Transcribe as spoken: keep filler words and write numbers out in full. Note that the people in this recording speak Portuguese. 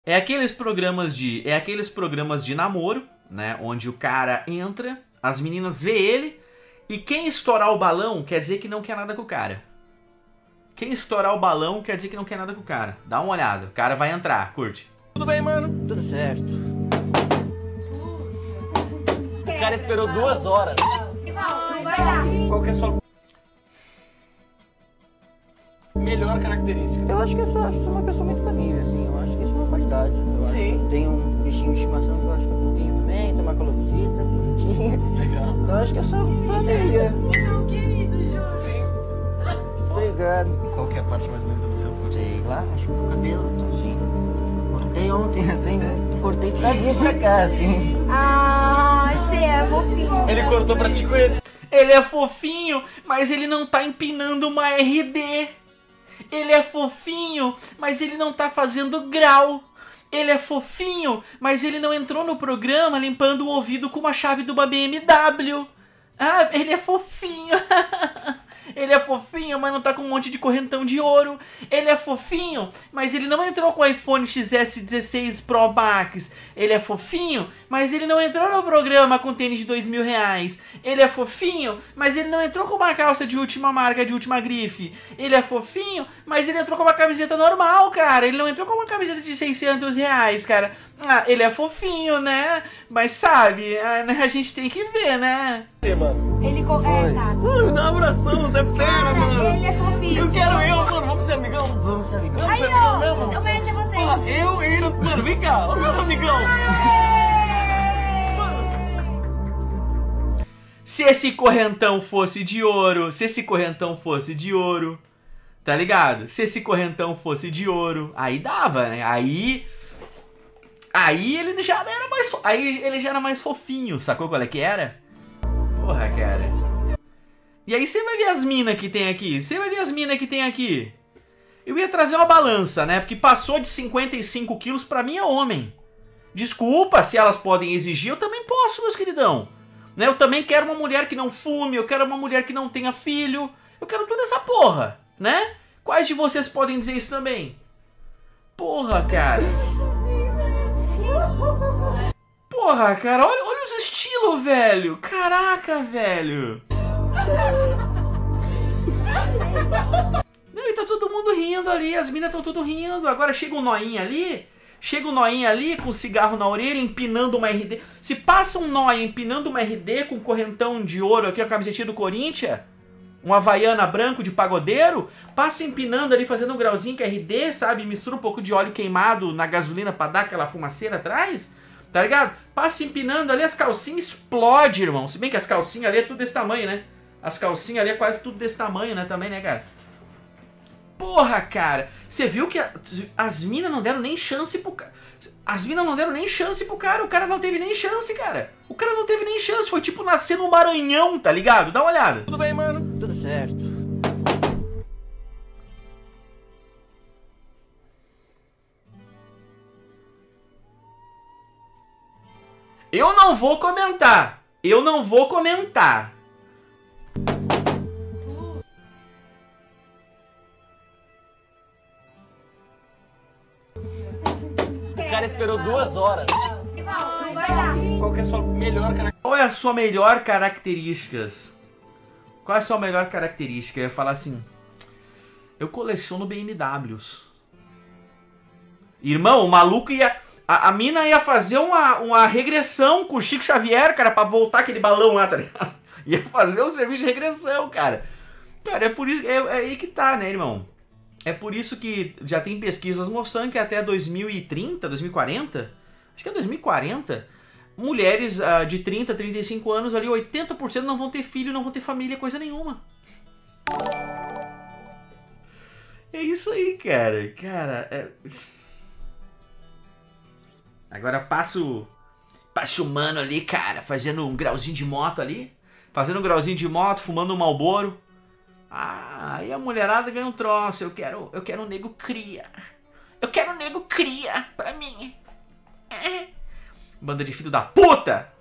É aqueles programas de, é aqueles programas de namoro, né, onde o cara entra, as meninas vê ele, e quem estourar o balão quer dizer que não quer nada com o cara. Quem estourar o balão quer dizer que não quer nada com o cara. Dá uma olhada, o cara vai entrar, curte. Tudo bem, mano? Tudo certo. O cara esperou duas horas. Não vai lá. Qual que é a sua melhor característica? Eu acho que eu sou, acho que sou uma pessoa muito família, assim. Eu acho que isso é uma qualidade. Eu acho Sim. que tenho um bichinho de estimação que eu acho que é fofinho também, tem uma calopsita, bonitinha. Legal. Eu acho que eu sou família. Você é um querido, Jô. Sim. Obrigado. Qual que é a parte mais bonita do seu corpo? Sei lá, acho que o cabelo, assim. Cortei ontem, assim, velho. Cortei pra vir pra cá, assim. Ah, você é fofinho. Ele cortou pra te conhecer. Ele é fofinho, mas ele não tá empinando uma R D. Ele é fofinho, mas ele não tá fazendo grau. Ele é fofinho, mas ele não entrou no programa limpando o ouvido com uma chave de uma B M W. Ah, ele é fofinho. Ele é fofinho, mas não tá com um monte de correntão de ouro. Ele é fofinho, mas ele não entrou com o iPhone X S dezesseis Pro Max. Ele é fofinho, mas ele não entrou no programa com tênis de dois mil reais. Ele é fofinho, mas ele não entrou com uma calça de última marca, de última grife. Ele é fofinho, mas ele entrou com uma camiseta normal, cara. Ele não entrou com uma camiseta de seiscentos reais, cara. Ah, ele é fofinho, né? Mas sabe, a gente tem que ver, né? Você, mano. Ele co... É, tá. Mano, me dá um abração, você é fera, Cara, mano. ele é fofinho. Eu quero eu, mano. Vamos ser amigão? Vamos ser amigos. Vamos Aí, ser amigão ó. mesmo? Então mete a vocês. Ó, eu e ele. Mano, vem cá. Ó, meus amigão. Se esse correntão fosse de ouro, se esse correntão fosse de ouro, tá ligado? Se esse correntão fosse de ouro, aí dava, né? Aí... Aí ele já era mais... fo- Aí ele já era mais fofinho, sacou qual é que era? Porra, cara. E aí você vai ver as minas que tem aqui. Você vai ver as minas que tem aqui. Eu ia trazer uma balança, né? Porque passou de cinquenta e cinco quilos pra mim é homem. Desculpa, se elas podem exigir, eu também posso, meus queridão. Né? Eu também quero uma mulher que não fume, eu quero uma mulher que não tenha filho. Eu quero toda essa porra, né? Quais de vocês podem dizer isso também? Porra, cara. Porra, cara, olha, olha os estilos, velho. Caraca, velho. Não, e tá todo mundo rindo ali, as minas estão tudo rindo. Agora chega um noinha ali, chega um noinha ali com um cigarro na orelha, empinando uma R D. Se passa um nóia empinando uma R D com um correntão de ouro aqui, a camisetinha do Corinthians, um havaiana branco de pagodeiro, passa empinando ali, fazendo um grauzinho com R D, sabe? Mistura um pouco de óleo queimado na gasolina pra dar aquela fumaceira atrás, tá ligado? Passa empinando ali, as calcinhas explodem, irmão. Se bem que as calcinhas ali é tudo desse tamanho, né? As calcinhas ali é quase tudo desse tamanho, né? Também, né, cara? Porra, cara. Você viu que a- as minas não deram nem chance pro cara. As minas não deram nem chance pro cara. O cara não teve nem chance, cara. O cara não teve nem chance. Foi tipo nascer no Maranhão, tá ligado? Dá uma olhada. Tudo bem, mano? Tudo certo. Eu não vou comentar. Eu não vou comentar. O cara esperou duas horas. Não vai lá. Qual que é a sua melhor característica? Qual é a sua melhor características? Qual é a sua melhor característica? Eu ia falar assim. Eu coleciono B M Ws. Irmão, o maluco ia... A, a mina ia fazer uma, uma regressão com o Chico Xavier, cara, pra voltar aquele balão lá, tá ligado? Ia fazer um serviço de regressão, cara. Cara, é por isso... É, é aí que tá, né, irmão? É por isso que já tem pesquisas mostrando que até dois mil e trinta, dois mil e quarenta... Acho que é dois mil e quarenta... Mulheres uh, de trinta, trinta e cinco anos ali, oitenta por cento não vão ter filho, não vão ter família, coisa nenhuma. É isso aí, cara. Cara, é... Agora passo... Passo o mano ali, cara, fazendo um grauzinho de moto ali. Fazendo um grauzinho de moto, fumando um Marlboro. Ah, aí a mulherada ganha um troço. Eu quero, eu quero um nego cria. Eu quero um nego cria pra mim. É. Banda de filho da puta!